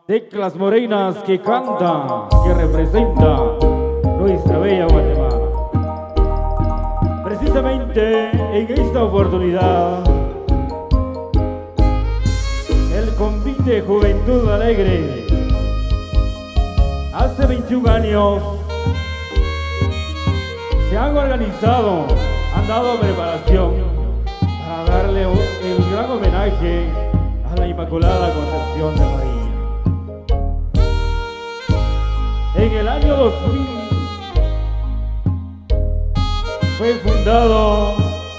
teclas morenas que canta, que representa nuestra bella Guatemala. Precisamente en esta oportunidad, el convite Juventud Alegre, hace 21 años, se han organizado, han dado preparación para darle el gran homenaje a la Inmaculada Concepción de María. En el año 2000 fue fundado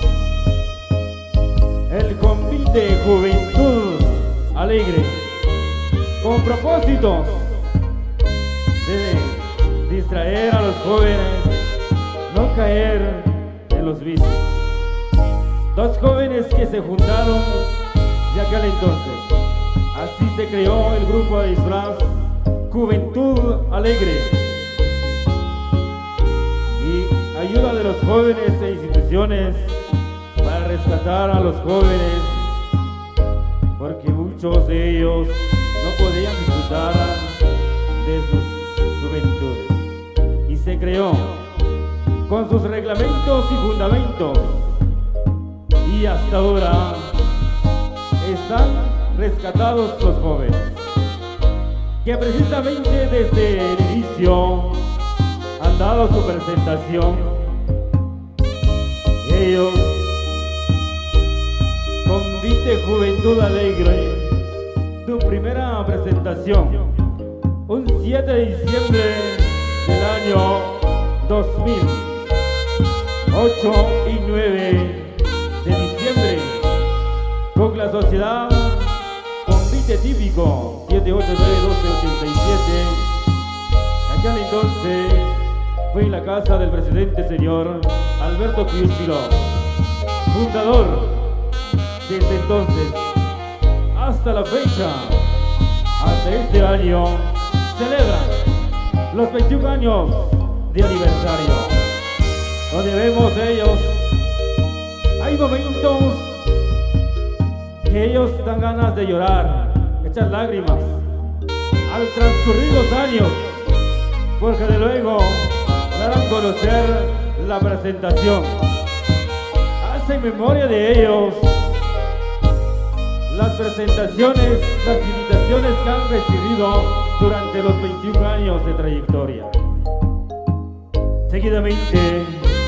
el Convite Juventud Alegre con propósitos de distraer a los jóvenes, no caer en los vicios. Dos jóvenes que se juntaron de aquel entonces. Así se creó el grupo de disfraz Juventud Alegre, y ayuda de los jóvenes e instituciones para rescatar a los jóvenes, porque muchos de ellos no podían disfrutar de sus juventudes, y se creó con sus reglamentos y fundamentos, y hasta ahora están rescatados los jóvenes, que precisamente desde el inicio han dado su presentación. Ellos, Convite Juventud Alegre, tu primera presentación, un 7 de diciembre del año 2000, 8 y 9 de diciembre, con la sociedad Convite Típico 7891287. Aquel entonces fue en la casa del presidente señor Alberto Quiuchilo, fundador. Desde entonces hasta la fecha, hasta este año, celebran los 21 años de aniversario, donde vemos ellos, hay momentos que ellos dan ganas de llorar, echar lágrimas al transcurrir los años, porque de luego darán a conocer la presentación. Hacen memoria de ellos las presentaciones, las invitaciones que han recibido durante los 21 años de trayectoria. Seguidamente,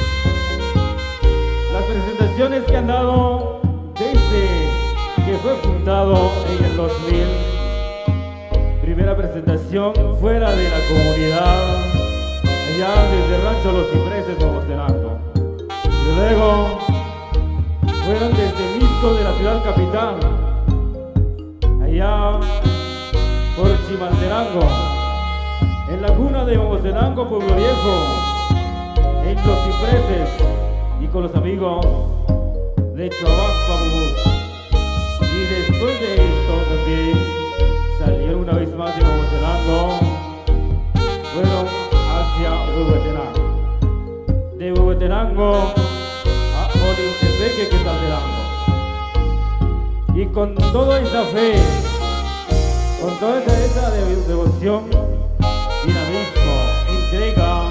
las presentaciones que han dado desde que fue fundado en el 2000. Primera presentación fuera de la comunidad, allá desde Rancho Los Cipreses, Momostenango. Y luego fueron desde Misco de la ciudad capital, allá por Chimaltenango, en la cuna de Momostenango, Pueblo Viejo, en Los Cipreses, y con los amigos de Chuabac, y después de esto también salieron una vez más de Momostenango, fueron hacia Huehuetenango, de Huehuetenango a Olintepeque, Quetzaltenango. Y con toda esa fe, con toda esa devoción, dinamismo, entrega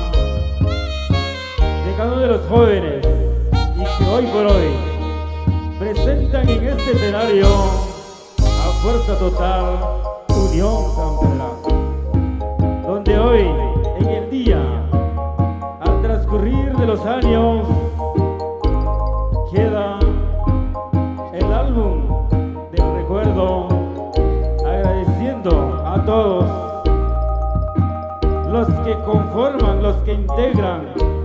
de cada uno de los jóvenes, y que hoy por hoy presentan en este escenario a Fuerza Total Unión San Pedro, donde hoy, en el día, al transcurrir de los años, queda el álbum del recuerdo, agradeciendo a todos los que conforman, los que integran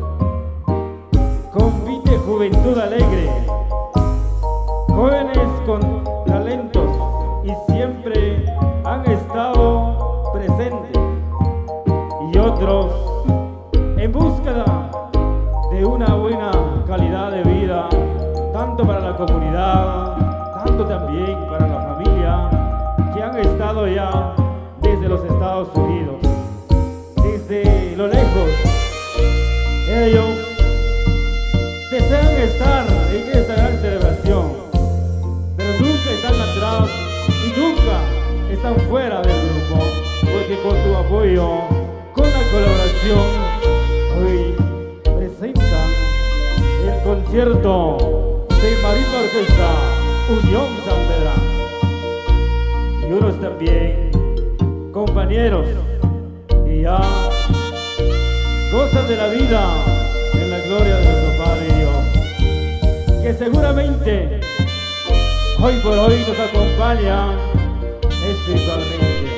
Convite Juventud Alegre, jóvenes con talentos, y siempre han estado presentes, y otros en búsqueda de una buena calidad de vida, tanto para la comunidad, tanto también para la familia, que han estado ya desde los Estados Unidos, desde lo lejos. Ellos desean estar en esta gran celebración, pero nunca están atrás y nunca están fuera del grupo, porque con su apoyo, con la colaboración, hoy presentan el concierto de Marimba Orquesta Unión San Pedro. Y unos también, compañeros, que ya gozan de la vida en la gloria de nuestro Padre Dios, que seguramente hoy por hoy nos acompaña espiritualmente.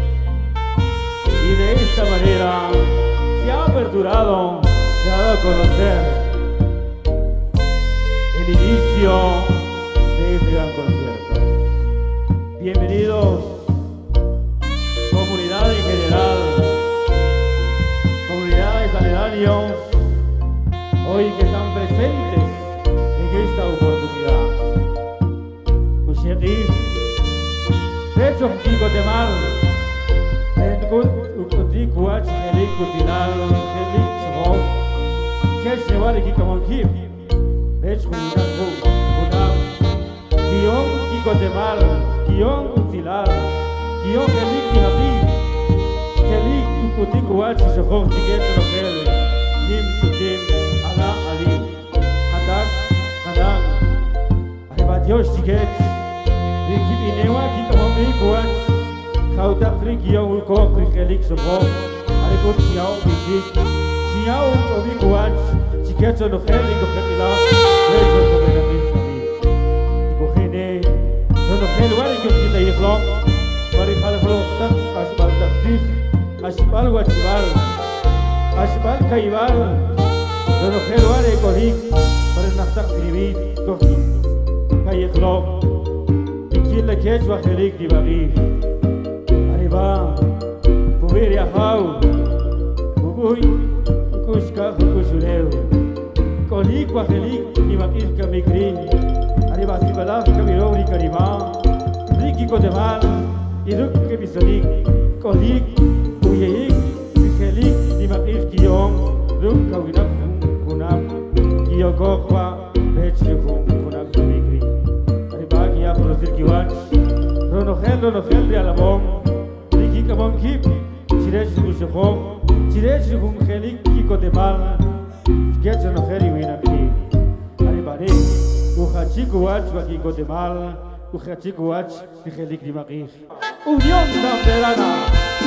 Y de esta manera se ha aperturado, se ha dado a conocer el inicio de este gran concierto. Bienvenidos, comunidad en general, comunidades aledaños, hoy que están presentes en esta oportunidad. Usheri, Pecho Kiko Temal, Ukotik Watch, Helik Kutinal, Helik Chho, Keshewari Kikamonkip, Pech Kunam, Kion Kiko Temal, Kion Utilar, Kion Helik Tihabi, Helik Ukotik Watch, Shahom Tiket Rohel, Nim Chutim, Ala Ali, Hadak, Hadak, Aribadios Tiket. Inewa kita memiliki kuat, kau tak terkiau kau terkelik semua. Hari kau siau bisik, siau memiliki kuat. Jika jodoh kali kau terkilau, lepas kau menangis kami. Kau kene, jodoh kali wali kau kita ikhlas. Mari kalau tak asbal takfir, asbal wajibal, asbal kaibal. Jodoh kali wali kau hik, mari nak tak diri kau kaya ikhlas. Kila kechwa khelik di bagi, arriba, pubir ya hau, pubuy, kushka kushuleu, kolik wa khelik di bagi kamikri, arriba si balaf kamirori karima, riki ko demal, iruk ke bisolik, kolik, uyeyik, khelik di bagi kiyong, ruk kawinap kunam, kiyokokwa, bechukung kunam kamikri. Ya producir kiwach, Ronogel de Alabón, Riki Kabon Kip, Chirech Kushofon, Chirech Kungelik Kiko de Mal, Sketch Ronogel y Winaki, Aribare, Uchachikuach, Wakiko de Mal, Uchachikuach, Nigelik Dimaki. Unión Zamperana.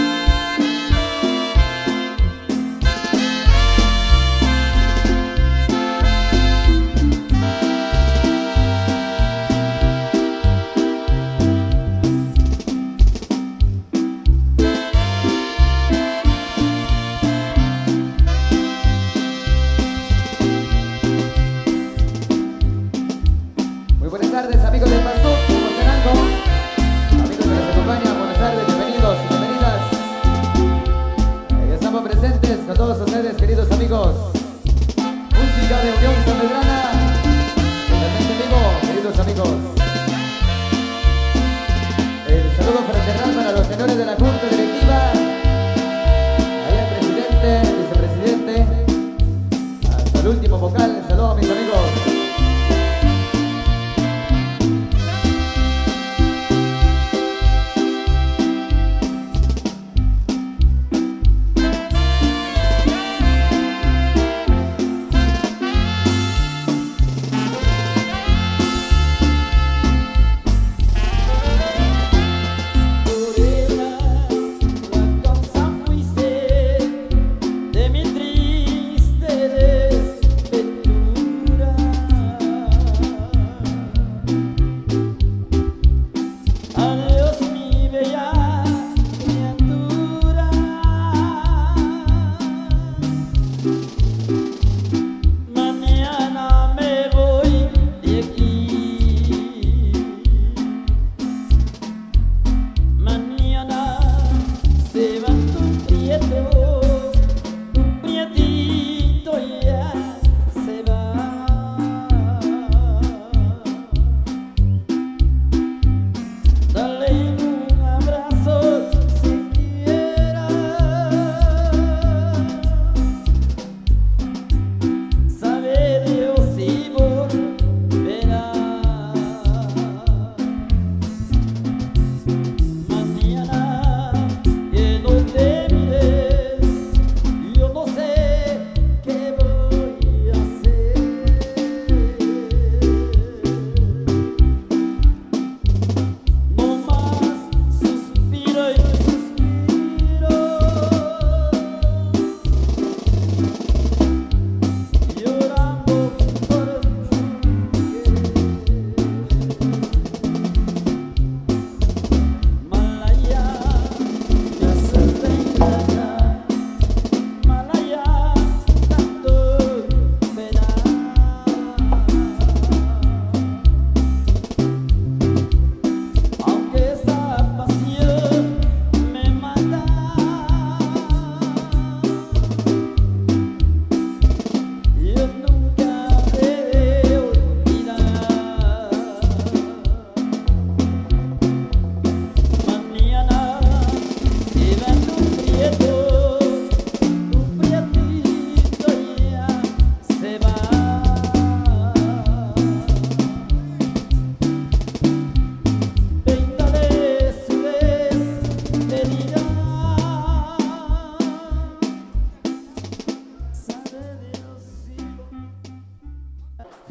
Buenas tardes, amigos del Pasú, emocionando, amigos que nos acompañan, buenas tardes, bienvenidos y bienvenidas.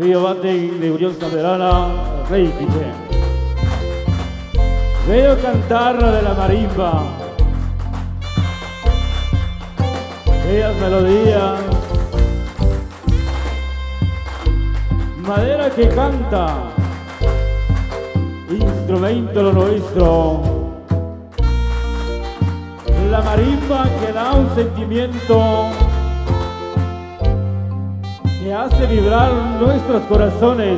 Río Bate de Unión Sanverana, Rey Quiché. Veo cantar de la marimba, bellas melodías, madera que canta, instrumento lo nuestro. La marimba que da un sentimiento que hace vibrar nuestros corazones,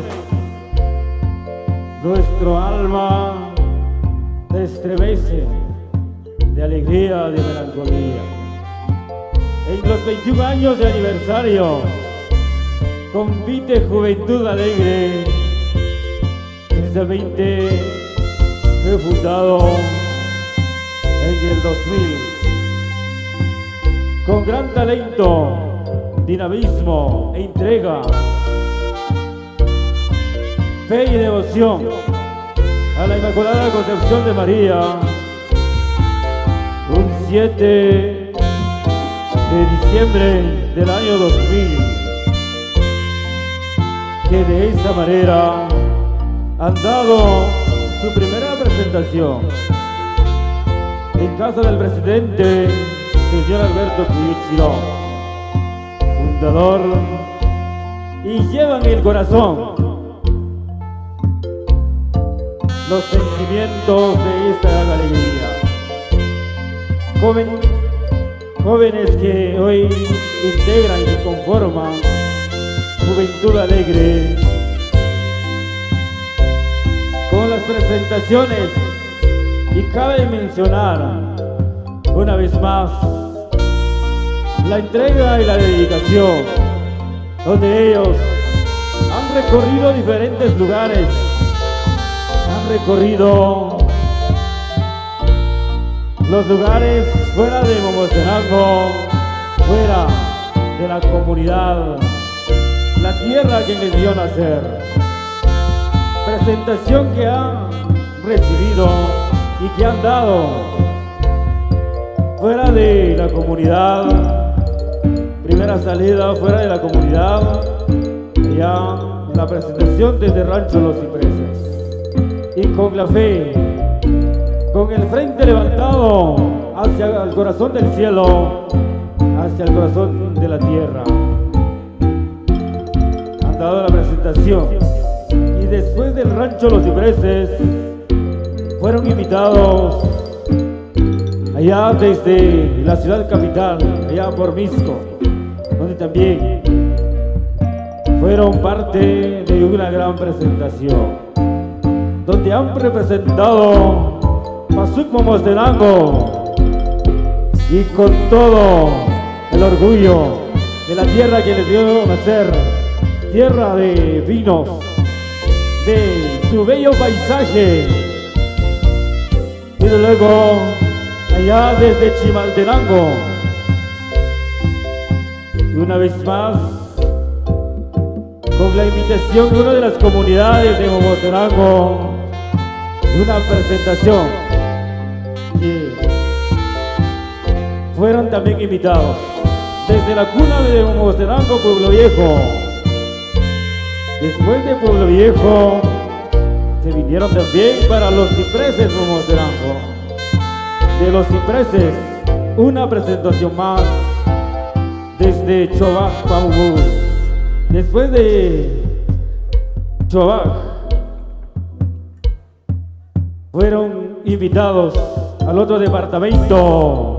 nuestro alma se estremece de alegría, de melancolía. En los 21 años de aniversario compite Juventud Alegre. Precisamente fue fundado en el 2000 con gran talento, dinamismo e entrega, fe y devoción a la Inmaculada Concepción de María. Un 7 de diciembre del año 2000, que de esa manera han dado su primera presentación en casa del presidente, señor Alberto Cuichiro, fundador, y llevan en el corazón los sentimientos de esta gran alegría. Jóvenes que hoy integran y conforman Juventud Alegre, con las presentaciones, y cabe mencionar una vez más la entrega y la dedicación, donde ellos han recorrido diferentes lugares, han recorrido los lugares fuera de Momostenango, fuera de la comunidad, la tierra que les dio nacer. Presentación que han recibido y que han dado fuera de la comunidad. Primera salida fuera de la comunidad, ya la presentación desde Rancho Los Cipreses, y con la fe, con el frente levantado hacia el corazón del cielo, hacia el corazón de la tierra, han dado la presentación. Y después del Rancho Los Cipreses fueron invitados allá desde la ciudad capital, allá por Misco, donde también fueron parte de una gran presentación, donde han representado Pasuc Momostenango, y con todo el orgullo de la tierra que les dio nacer, tierra de vinos, de su bello paisaje. Y luego allá desde Chimaltenango, y una vez más con la invitación de una de las comunidades de Momostenango, una presentación que fueron también invitados desde la cuna de Momostenango, Pueblo Viejo. Después de Pueblo Viejo se vinieron también para Los Cipreses, Momostenango. De Los Cipreses, una presentación más desde Chobac, Pamubús. Después de Chobac fueron invitados al otro departamento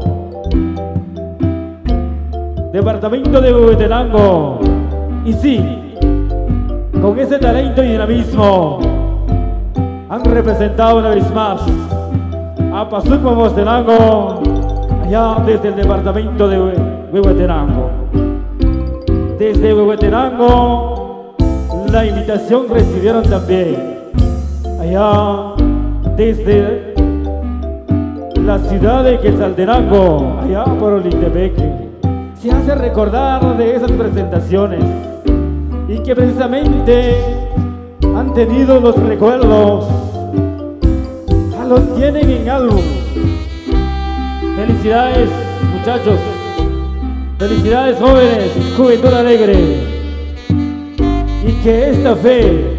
de Huehuetenango. Y sí, con ese talento y dinamismo han representado una vez más a Pasuc Momostenango, allá desde el departamento de Huehuetenango. Desde Huehuetenango la invitación recibieron también allá desde la ciudad de Quetzaltenango, allá por Olintepeque. Se hace recordar de esas presentaciones, y que precisamente han tenido los recuerdos, los tienen en álbum. Felicidades, muchachos, felicidades, jóvenes, Juventud Alegre, y que esta fe,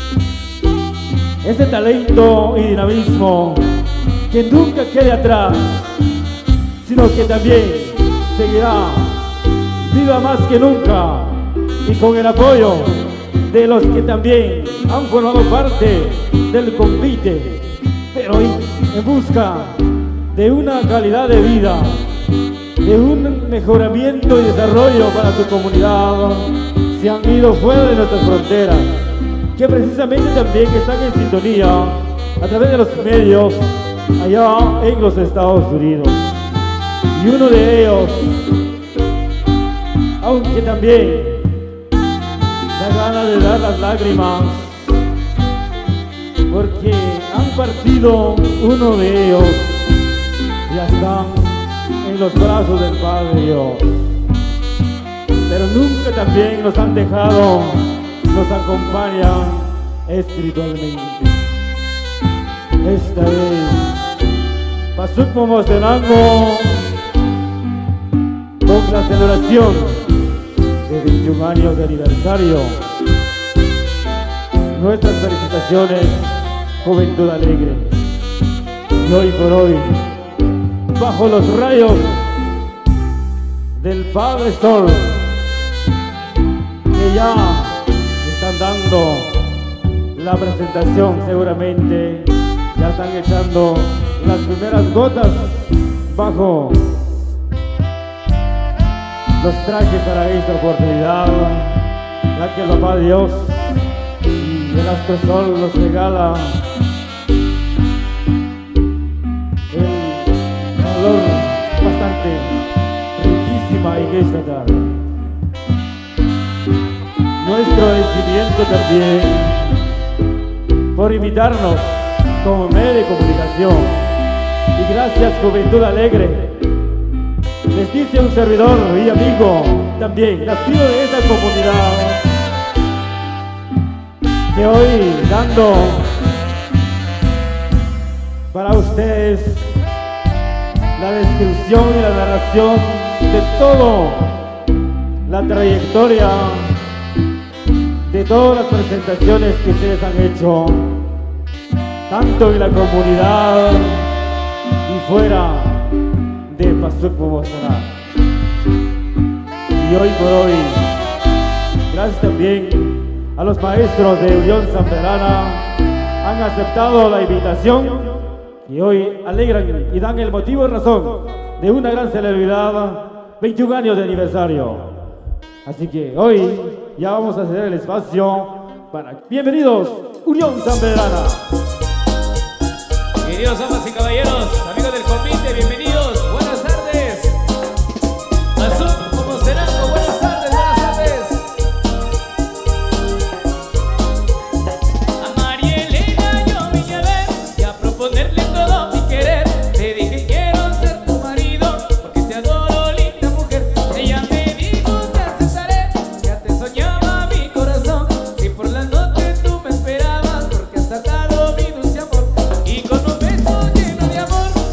este talento y dinamismo, que nunca quede atrás, sino que también seguirá viva más que nunca, y con el apoyo de los que también han formado parte del convite, pero en busca de una calidad de vida, de un mejoramiento y desarrollo para su comunidad, se han ido fuera de nuestras fronteras, que precisamente también están en sintonía a través de los medios allá en los Estados Unidos. Y uno de ellos, aunque también da ganas de dar las lágrimas, porque han partido uno de ellos, ya están en los brazos del Padre Dios, pero nunca también nos han dejado, nos acompañan espiritualmente. Esta es Pasuk Momostenango, con la celebración de 21 años de aniversario. Nuestras felicitaciones, Juventud Alegre. Y hoy por hoy, bajo los rayos del Padre Sol, que ya están dando la presentación, seguramente ya están echando las primeras gotas bajo los trajes para esta oportunidad, ya que el Papá Dios y el Astro Sol nos regala el valor bastante riquísima en esta tarde. Nuestro agradecimiento también por invitarnos como medio de comunicación, y gracias Juventud Alegre. Les dice un servidor y amigo también, nacido de esta comunidad, que hoy dando para ustedes la descripción y la narración de todo la trayectoria, de todas las presentaciones que ustedes han hecho, tanto en la comunidad y fuera de Pasuk Momostenango. Y hoy por hoy, gracias también a los maestros de Unión Sanpedrana, han aceptado la invitación y hoy alegran y dan el motivo y razón de una gran celebridad, 21 años de aniversario. Así que hoy ya vamos a ceder el espacio para... Bienvenidos, Unión Sanpedrana. Queridos damas y caballeros, amigos del convite, bienvenidos, buenas tardes. Pasuk Momostenango, buenas tardes, buenas tardes. A María Elena yo vine a ver y a proponerle todo mi querer. Le dije quiero ser tu marido porque te adoro, linda mujer. Ella me dijo te aceptaré, ya te soñaba mi corazón. Y por la noche tú me esperabas porque hasta tarde mi dulce amor. Y con un beso lleno de amor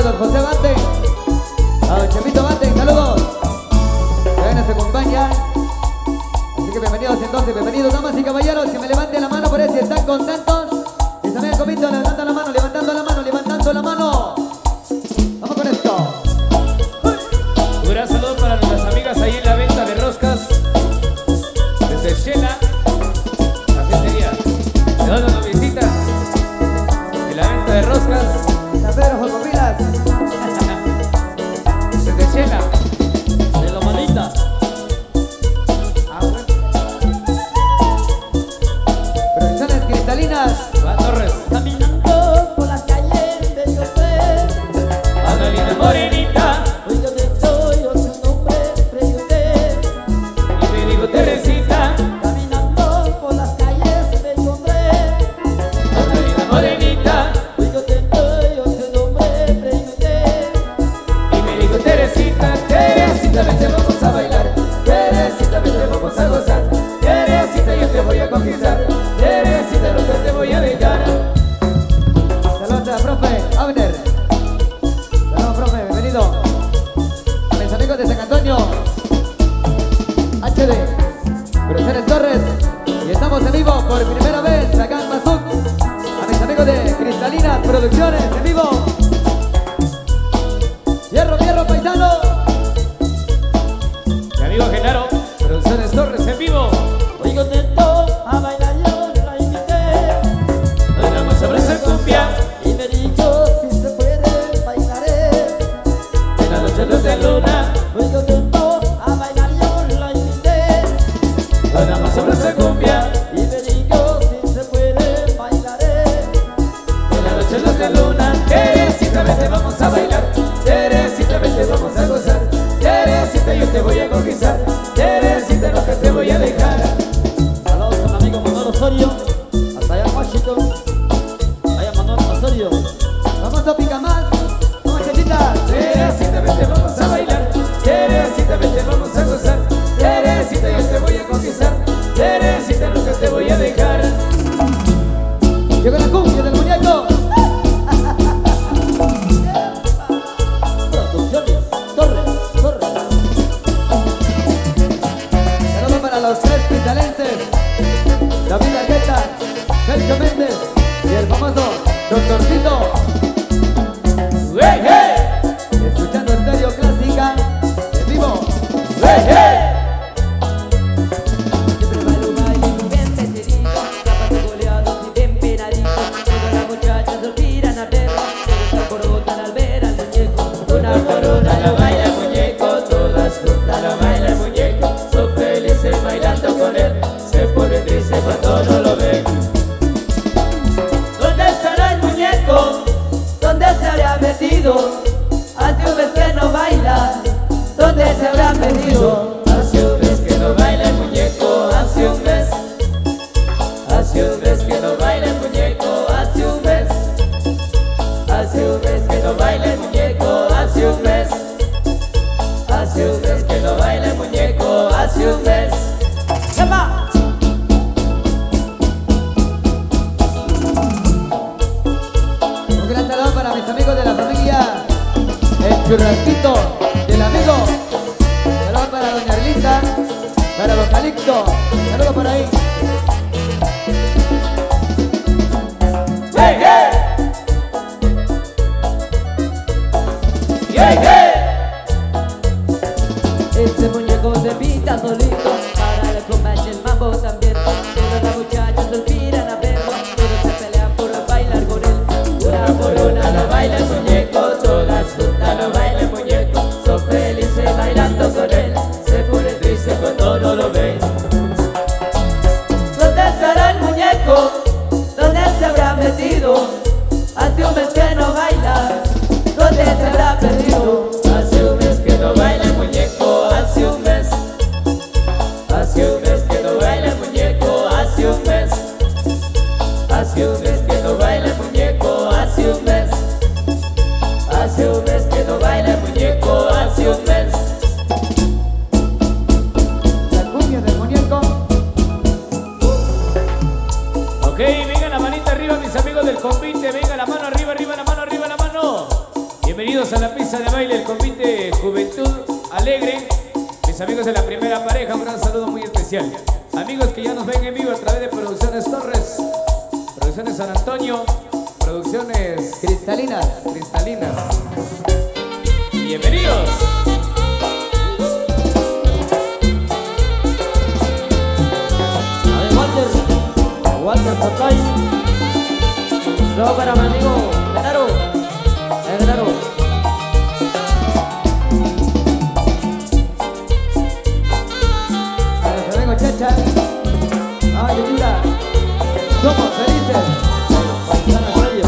don José Bante, a don Chepito Bante, saludos. Que nos acompaña. Así que bienvenidos entonces, bienvenidos damas y caballeros. Que me levanten la mano por ahí si están contentos. Y también el comito levantando la mano, levantando la mano, levantando la mano. Vamos con esto. Un gran saludo para nuestras amigas ahí en la venta de roscas. Desde Shela, así sería. Todos nos visitan en la venta de roscas. San Pedro Jocopilas. Desde Shela, De la manita. Producciones cristalinas. Juan Torres, Caminando por las calles de Dios, Magdalena Morenita, hoy yo te doy su nombre, pregunté. y me digo Teresita, Caminando por las calles de Dios, Magdalena Morenita, hoy yo te doy su nombre, pregunté. y me digo Teresita, Teresita, vente vamos a bailar, Teresita, vente vamos a gozar, Teresita, yo te voy a conquistar, Teresita, nunca te voy a dejar. Saludos a profe Abner. Saludos, profe, bienvenido. A mis amigos de San Antonio HD, Producciones Torres. Y estamos en vivo por primera vez acá en Mazuc. A mis amigos de Cristalinas Producciones en vivo. Fierro, fierro, paisano. Mi amigo Genaro, Producciones Torres en vivo. Hoy contento a bailar yo la invité. Nos vamos a abrazar cumbia, Y me dijo si se puede bailaré. en la noche luz de luna. Hoy contento a bailar yo la invité. Nos vamos a abrazar cumbia, Y me dijo si se puede bailaré. en la noche luz de luna. Teresita, vente vamos a bailar, Teresita, vente vamos a gozar, Teresita, yo te voy a conquistar, Teresita, nunca te voy a dejar. Saludos a mi amigo Manuel Osorio, hasta allá en Washington. Allá Manuel Osorio. Vamos a picar más. Vamos, chachita. Teresita, vente vamos a bailar, Teresita, vente vamos a gozar, Teresita, yo te voy a conquistar, Teresita, nunca te voy a dejar. Llegó la cumbia del muñeco. Producciones Torres. Saludos para los tres critalenses. David Argueta, Sergio Méndez y el famoso Doctorcito. ¡Hey, hey! Escuchando Estéreo Clásica en vivo. ¡Hey, hey! Siempre bailo baile bien pecerito, zapatos goleados y bien penaditos. Todas las muchachas suspiran al verlo, se alborotan al ver al muñeco. Una por una lo baila el muñeco, todas juntas lo baila el muñeco. Son felices bailando con él, se ponen tristes cuando no lo ven. ¿Dónde estará el muñeco? ¿Dónde se habrá metido? Hace un mes que no baila. ¿Dónde se habrá metido? Hace un mes que no baila el muñeco, hace un mes. Hace un mes que no baila el muñeco, hace un mes. Hace un mes que no baila el muñeco, hace un mes. Hace un mes que no baila el muñeco, hace un mes. ¡Epa! Un gran saludo para mis amigos de la familia El Churrasquito del Amigo. Saludos para doña Arlita, para don Calixto. Saludos por ahí. ¡Hey, hey! ¡Hey, hey! Ese muñeco se pinta solito para la combate el mambo también. Todas las muchachas suspiran a verlo, pero se pelean por bailar con él. Una por una lo baila el muñeco, todas juntas lo baila el muñeco. Son felices bailando con él, se ponen tristes cuando no lo ven. ¿Dónde estará el muñeco? ¿Dónde se habrá metido? Hace un mes que no baila. ¿Dónde se habrá perdido? Hace un mes que no baila el muñeco, hace un mes. Hace un mes que no baila el muñeco, hace un mes. Hace un mes que no baila el muñeco, hace un mes. Hace un mes que no baila el muñeco, hace un mes. La cumbia del muñeco. Ok, venga la manita arriba, mis amigos del convite. Venga la mano arriba, arriba, la mano arriba, la mano. Bienvenidos Bienvenidos a la pista de baile, el convite Juventud Alegre. Mis amigos de la primera pareja, un gran saludo muy especial. Amigos que ya nos ven en vivo a través de Producciones Torres, Producciones San Antonio, Producciones Cristalinas. Bienvenidos. A ver, Walter Sotay. Luego para mi amigo Genaro. Genaro. Para mi amigo Chacha. Ay, mira. Somos felices. Paisana Radio.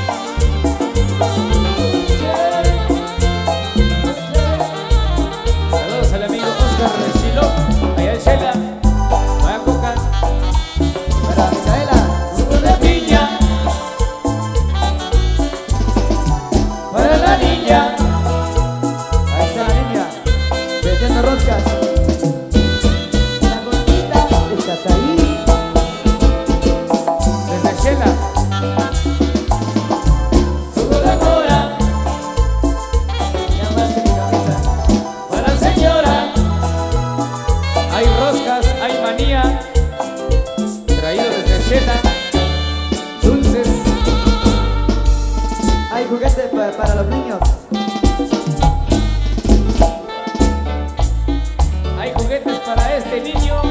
Saludos al amigo Oscar Chilo, allá en Shela, Vaya Coca. Para Micaela. Una piña para la niña. Ahí está la niña. Vendiendo roscas. La gordita. ¿Estás ahí? Desde Shela, Una mora Ya más que mi cabeza. para la señora. Hay roscas, hay manía, traído desde Shela. Dulces, Hay juguetes para los niños. hay juguetes para este niño.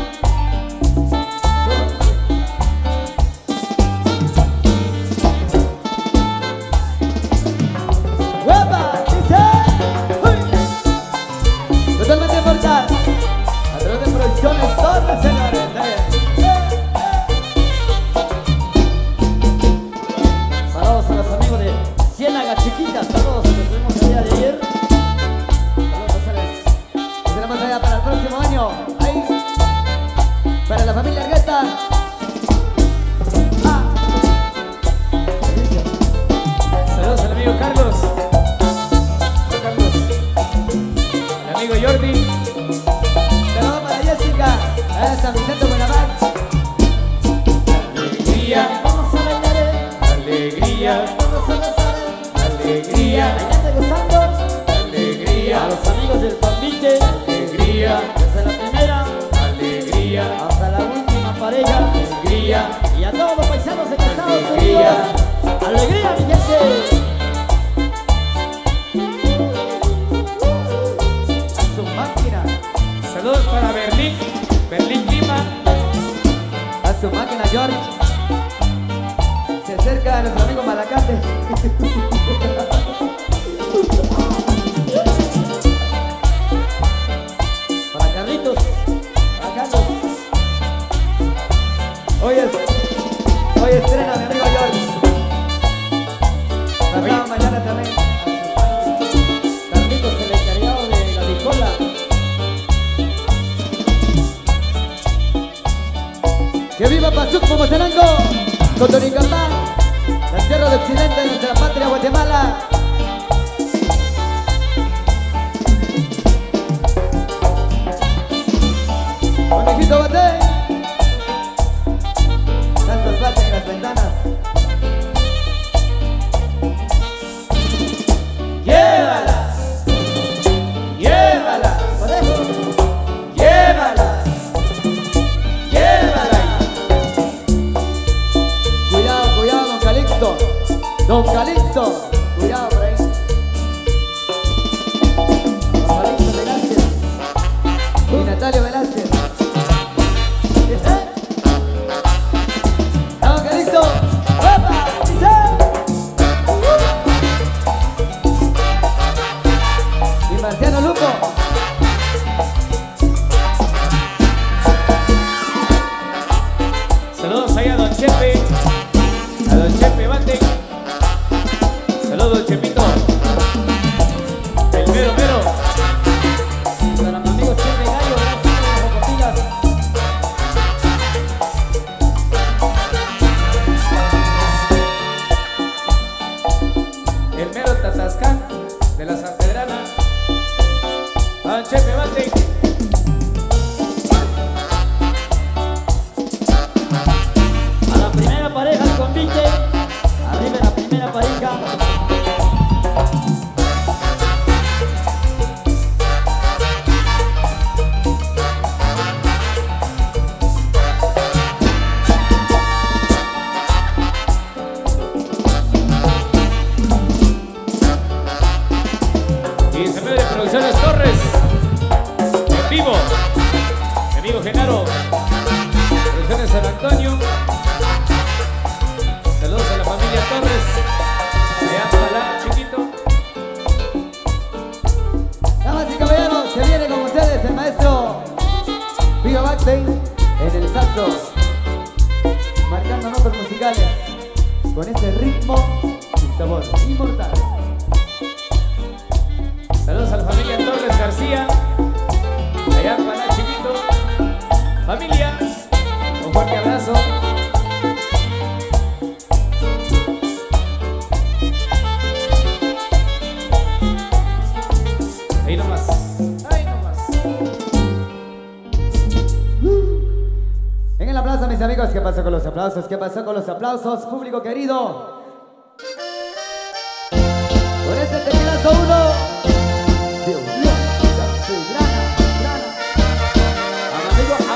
¡Guapa! ¡Dice! ¡Uy! Totalmente mortal. A través de Producciones Torres, señores. Saludos a los amigos de Ciénaga Chiquita. Saludos, que estuvimos el día de ayer. Saludos a ustedes. Y tenemos allá para el próximo año. Ahí. Para la familia Argueta. Ah. Saludos al amigo Carlos. Al amigo Jordi. Saludos para Jessica. A San Vicente Buenaván. Alegría, Vamos a bailar. alegría, Vamos a gozar. alegría, La gente gozando. A alegría, los amigos del Convite. alegría, Desde la primera alegría, hasta la última pareja. alegría, Y a todos los paisanos de Estados Alegría. Unidos. ¡Alegría, mi gente! A su máquina. saludos para Berlín, Berlín Lima. A su máquina, George. Se acerca a nuestro amigo Malacate. Para Carlitos. Para Carlos. Hoy estrena mi amigo George. Pasado mañana también. Carlitos, el encargado de la licola. ¡Que viva Pazuk Momocenango! Cotonicapá, la tierra de occidente de nuestra patria Guatemala. Conejito Bate. Tantos bates en las ventanas. Llévala, llévala, llévala, llévala. Cuidado, cuidado, don Calixto. Don Calixto. Cuidado por ahí. Don Calixto Velázquez. Y Natalio Velázquez. Don Calixto. ¡Opa! ¡Dice! Y Marciano Luco. Saludos ahí a Don Chepe, a Don Chepe Bate. Saludos, Chepito. El mero mero. Para mi amigo Chepe Gallo. Gracias por las copilas. El mero Tatascán de la San Pedrana. A Don Chepe Bate. A la primera pareja del Convite. Arriba la primera pareja. Y se me de Producciones Torres. En vivo. Mi amigo Genaro. Producciones San Antonio. Saludos a la familia Torres. Allá para chiquito. Damas y caballeros, se viene con ustedes el maestro Figa Backstage en el saxo, marcando notas musicales con este ritmo y sabor inmortal. Saludos a la familia Torres García. Allá para chiquito. Familia, un fuerte abrazo. Ahí nomás. Ahí nomás. En la plaza, mis amigos, ¿qué pasó con los aplausos? ¿Qué pasó con los aplausos? Público querido. Con este tequilazo uno. Dios mío, grana. A mi amigo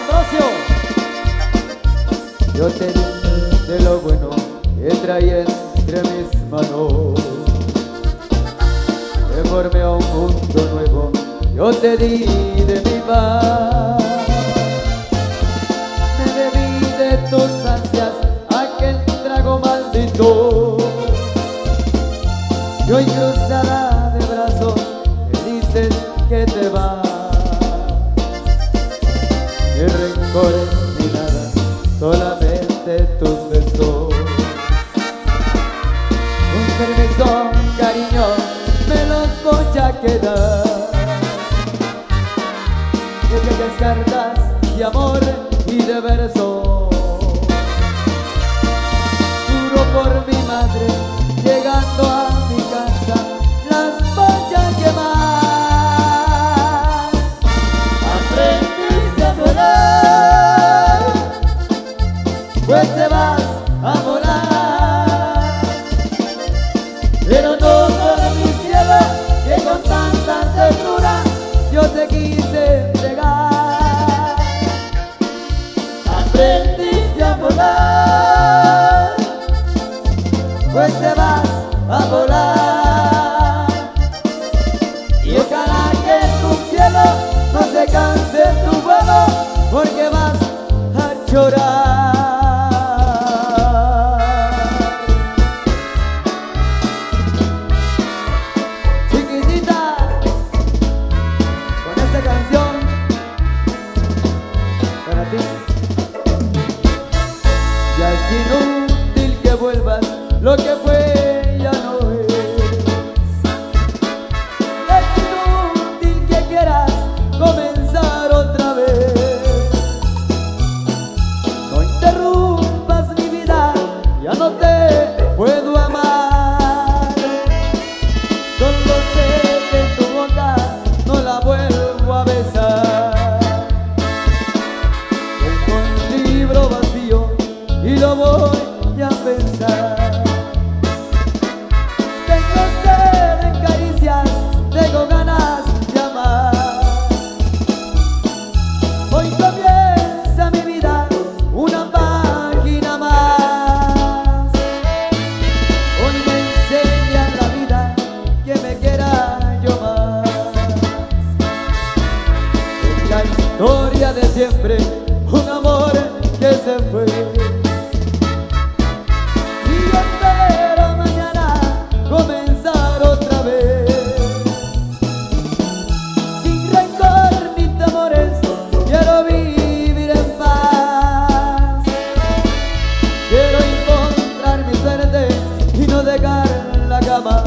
Ambrosio. Yo te di de lo bueno que traía entre mis manos. Te formé a un mundo nuevo. Yo te di de mi paz. Me bebí de tus ansias aquel trago maldito. Y hoy cruzada de brazos me dices que te vas. Ni rencores ni nada, solamente tus besos. Un permiso, cariño, me los voy a quedar. De aquellas cartas de amor y de verso. Juro por mi madre, llegando a mi casa, las voy a quemar. Aprendiste a volar, pues te vas a volar. Pero no por mi cielo, que con tanta ternura yo te quise entregar. Aprendiste a volar, pues te vas a volar. Y ojalá que tu cielo no se canse tu vuelo, porque vas a llorar. Chiquitita, con esta canción para ti. Ya es inútil que vuelvas, lo que fue ya no es. Es inútil que quieras comenzar otra vez. No interrumpas mi vida, ya no te puedo amar. Solo sé que tu boca no la vuelvo a besar. Tengo un libro vacío y lo voy a pensar. Tengo sed en caricias, tengo ganas de amar. Hoy comienza mi vida, una página más. Hoy me enseña la vida que me quiera yo más. En la historia de siempre, un amor que se fue. Y yo espero mañana comenzar otra vez. Sin rencor ni temores, quiero vivir en paz. Quiero encontrar mi suerte y no dejar la cama.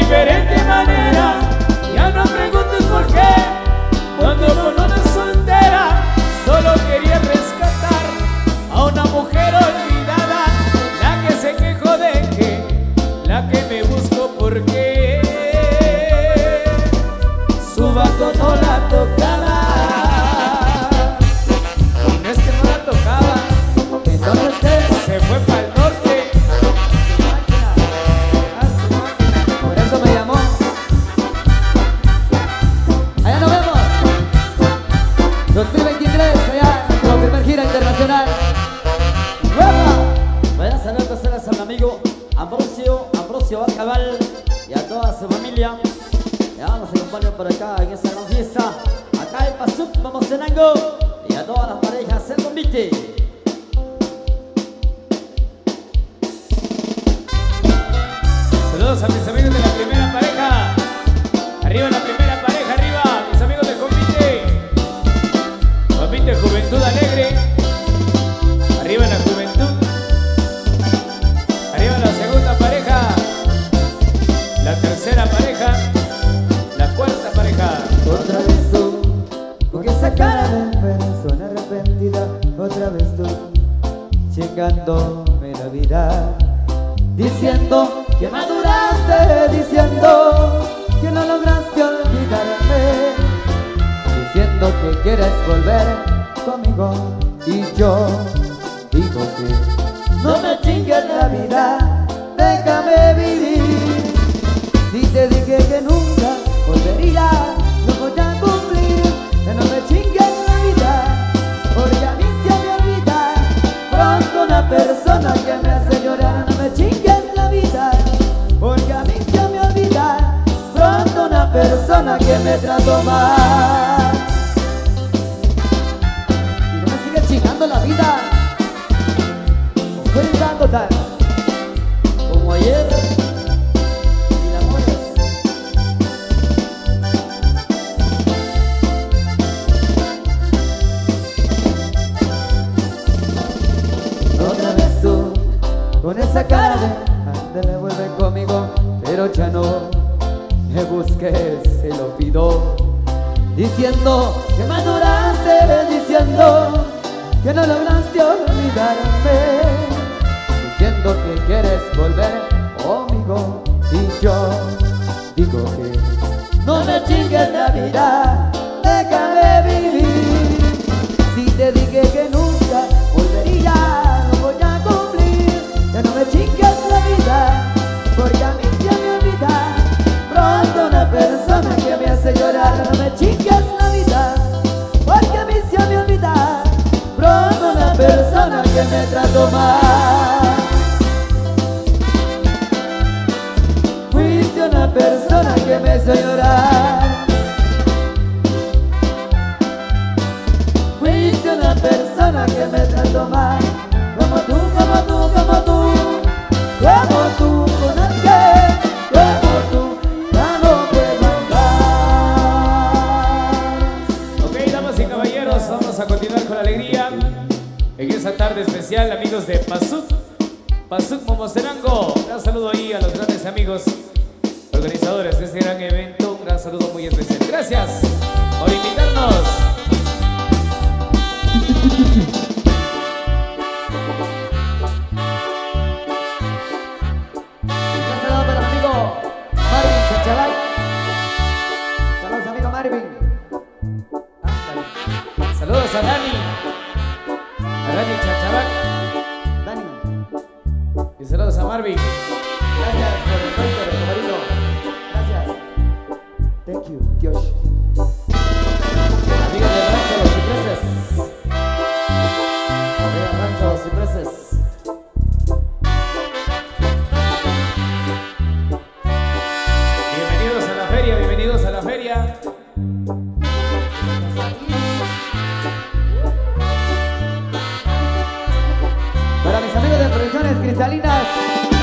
diferente manera. Ya no preguntes por qué, cuando con una soltera solo quería rescatar a una mujer olvidada, la que se quejó de que, la que me buscó porque su vato no la tocaba. No es que no la tocaba, entonces se fue para el norte a su máquina. Por eso me llamó. Allá nos vemos. 2023, allá, nuestra primer gira internacional. ¡Hueva! Buenas saludos a mi amigo Ambrosio Bacabal y a toda su familia. Ya nos acompañan por acá en esta gran fiesta. Acá en Pazuk, Momostenango, y a todas las parejas del convite. Saludos a mis amigos de la primera pareja. Arriba la primera pareja, arriba, mis amigos del convite. Convite Juventud Alegre. Arriba la juventud. Arriba la segunda pareja. La tercera pareja. La cuarta pareja. Otra vez tú, con esa cara de persona arrepentida. Otra vez tú, chingándome la vida, diciendo que maduraste, diciendo que no lograste olvidarme, diciendo que quieres volver conmigo. Y yo digo que no me chingues la vida, déjame vivir. Si te dije que nunca volvería, no voy a cumplir. Que no me chingues la vida, porque a mí se me olvida pronto una persona que me hace llorar. No me chingues la vida, porque a mí se me olvida pronto una persona que me trató mal. Y no me sigue chingando la vida, pensando tal como ayer. Con esa cara de ándale, vuelve conmigo, pero ya no me busques, se lo pido. Diciendo que maduraste, diciendo que no lograste olvidarme, diciendo que quieres volver conmigo. Y yo digo que no me chingues la vida, déjame vivir. Si te dije que nunca volvería, no voy a cumplir. Ya no me chingues la vida, porque a mí se me olvida pronto una persona que me hace llorar. No me chingues la vida, porque a mí se me olvida pronto una persona que me trató mal. Fuiste una persona que me hizo llorar. Fuiste una persona que me trató mal. Como tú, como tú, como tú, como tú, con alguien, como tú, ya no puedo más. Ok, damas y caballeros, vamos a continuar con la alegría en esta tarde especial, amigos de Pazuk Momostenango. Un gran saludo ahí a los grandes amigos organizadores de este gran evento. Un gran saludo muy especial. Gracias por invitarnos. Saludos para mi amigo Marvin Chachabay. Saludos, amigo Marvin. Saludos a Dani Chachabac. Dani, Y saludos a Marvin. gracias por el cuento, Romarino. Gracias. Thank you, Josh. Amigos de Rancho Los Cipreses. Amigos de Rancho Los Cipreses. Bienvenidos a la feria, bienvenidos a la feria. Para mis amigos de Producciones Cristalinas,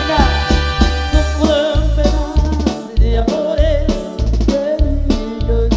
venga. Sufren penas de amores que digo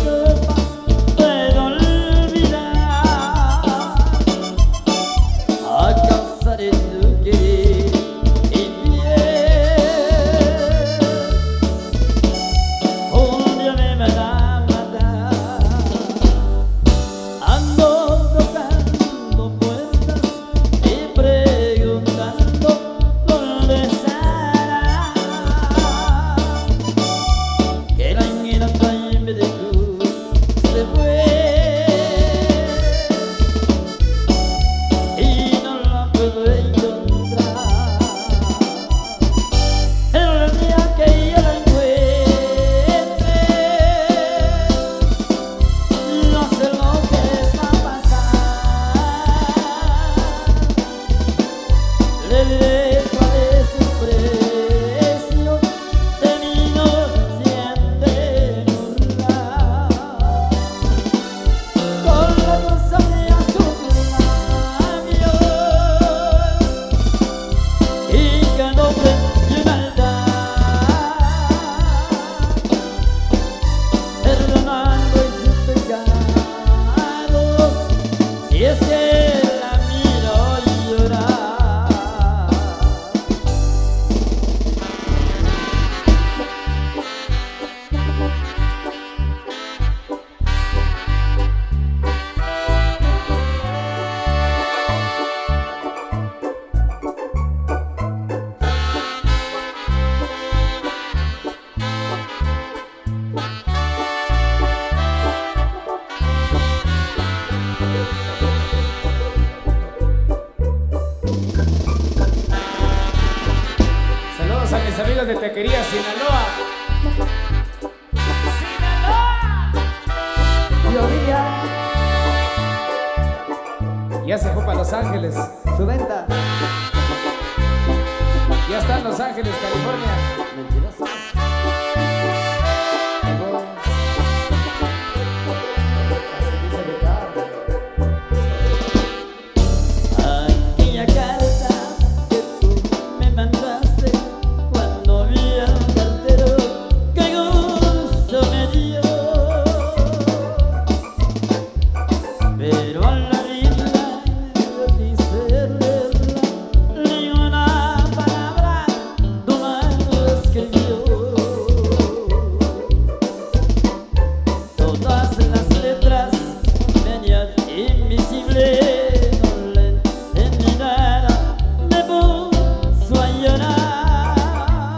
Ya se fue para Los Ángeles. Su venta. Ya está en Los Ángeles, California. Mentiroso. Aquella carta que tú me mandaste cuando vi al cartero, qué gusto me dio. Pero al abrirla yo quise leerla, ni una palabra tu mano escribió. Todas las letras venían invisibles, no le entendí nada, me puso a llorar.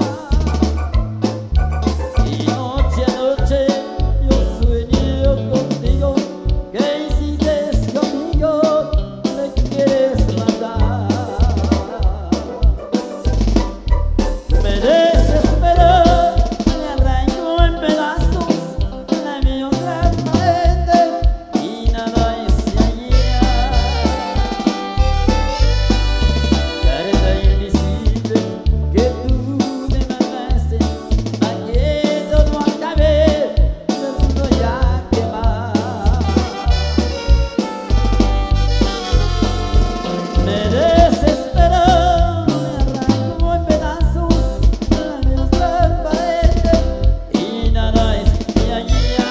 Y noche a noche yo sueño contigo, ¿qué hiciste conmigo? Me quieres matar. Me desesperó, me arrancó en pedazos, la vio transparente y nada hice allá. Carta invisible que tú me mandaste, aquí todo acabé, me voy a quemar. Me desesperó, me arrancó en pedazos, la vio transparente y nada hice allá.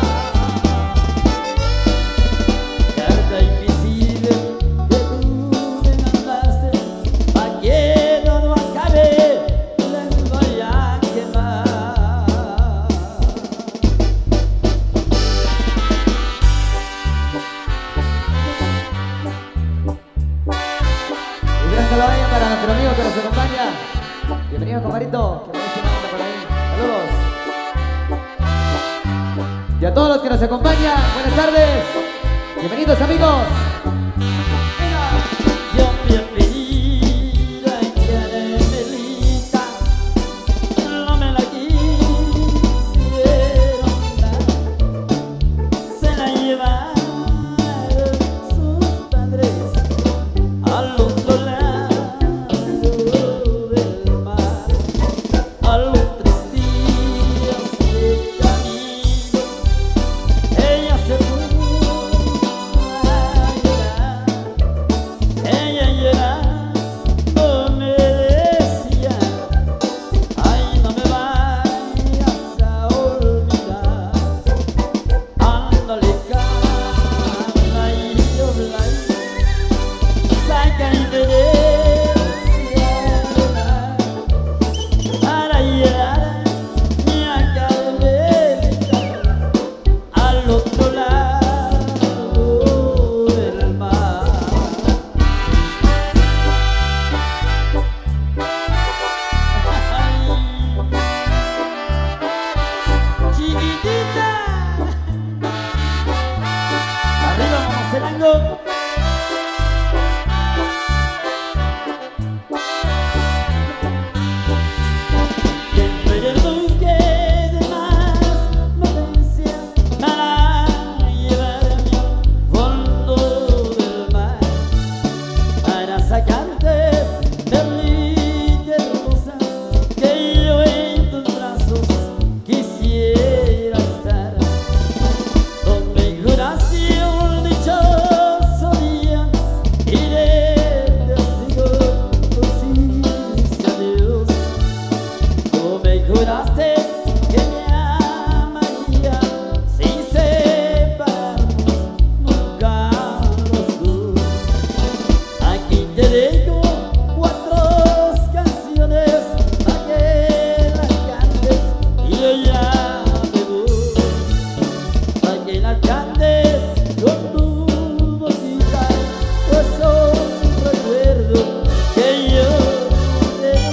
Carta invisible que tú me mandaste, pa' que todo acabe, les voy a quemar. Y gran saludo para nuestro amigo que nos acompaña. Bienvenido, compadrito. Que aparece una banda por ahí. Saludos. Y a todos los que nos acompañan, buenas tardes. Bienvenidos, amigos. Yo bienvenida en Caramelita, no me la quisieron dar, se la llevaron sus padres al otro lado del mar. A los 3 días de camino, ella se puso a llorar. Ella llorando me decía, ay, no me vayas a olvidar. Ándale, cana y dobla, saca y me decía para llorar mi Caramelita al otro lado del mar. Ay, chiquitita, arriba Mazatenango. Dentro del buque de más potencia para llevarme al fondo del mar, para sacarte, perlita hermosa, que yo en tus brazos quisiera estar. Donde juraste un dichoso día y de testigo pusiste a Dios. Tú me juraste que me amarías sin separarnos nunca los dos. Aquí te dejo 4 canciones para que las cantes y yo ya me voy. Para que las cantes con tu boquita, pues son recuerdos que yo te doy.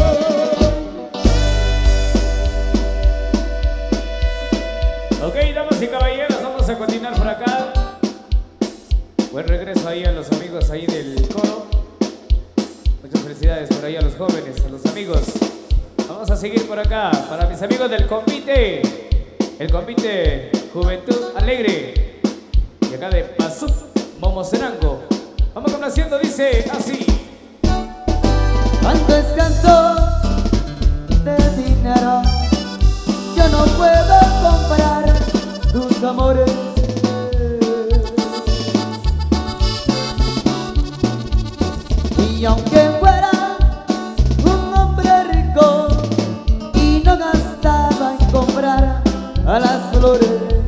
Ok, damas y caballeros, vamos a continuar por acá. Buen regreso ahí a los amigos ahí del coro. Muchas felicidades por ahí a los jóvenes, a los amigos. Vamos a seguir por acá para mis amigos del convite. El convite Juventud Alegre. Y acá de Pasuk, Momocenango. Vamos complaciendo, dice así. Cuando escaso de dinero, yo no puedo comprar tus amores. Y aunque fuera un hombre rico y no gastaba en comprar a las flores,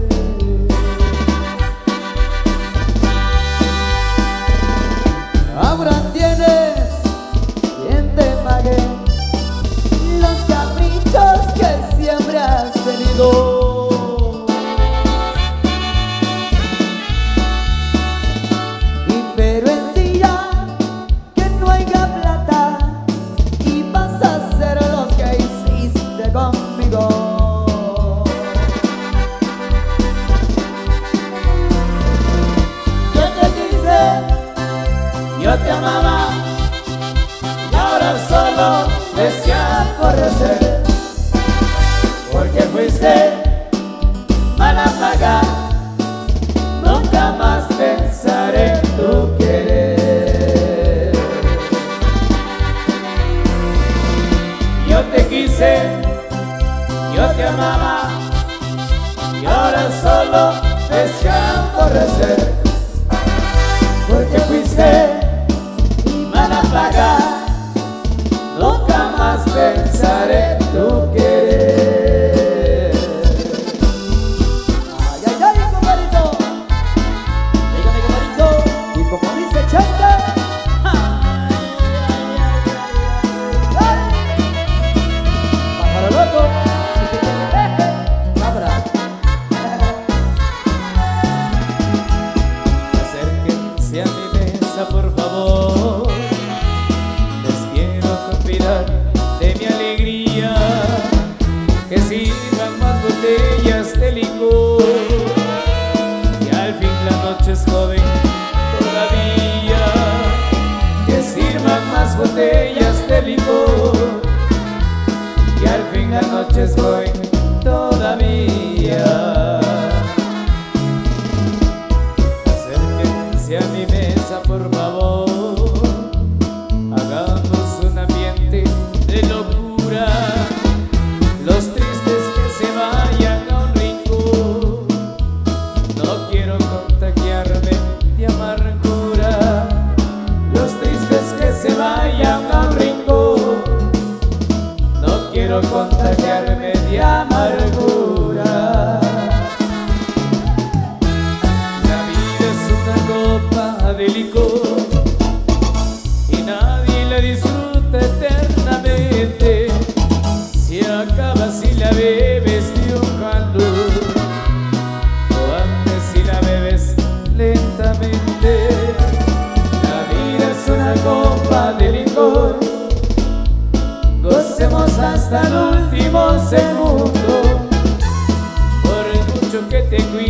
ahora tienes quien te pague los caprichos que siempre has tenido. Y pero el día que no haya plata y vas a hacer lo que hiciste conmigo, yo te quise, yo te amaba, y ahora solo deseo correr, porque fuiste mala paga. Nunca más pensaré en tu querer. Yo te quise, yo te amaba, y ahora solo deseo correr, porque fuiste mala paga. Nunca más pensaré en tu querer. Ay, ay, ay, compadrito. Dígame, compadrito. Y como dice Chanta, ay, ay, ay, ay, ay. Pájaro loco. Cabra. Acérquense a mi mesa, por favor. Les quiero convidar de mi alegría, que sirvan más botellas de licor. Y al fin la noche es joven todavía, que sirvan más botellas de licor. Y al fin la noche es joven todavía. Acérquense a mi mesa, por favor. Hagamos un ambiente de locura. Los tristes que se vayan a un rincón. No quiero contagiarme de amargura. Los tristes que se vayan a un rincón. No quiero contagiarme de amargura. La vida es una copa de licor y nadie la disfruta eternamente. Si acaba si la bebes de un jalón, o antes si la bebes lentamente. La vida es una copa de licor, gocemos hasta el último segundo. Por mucho que te cuide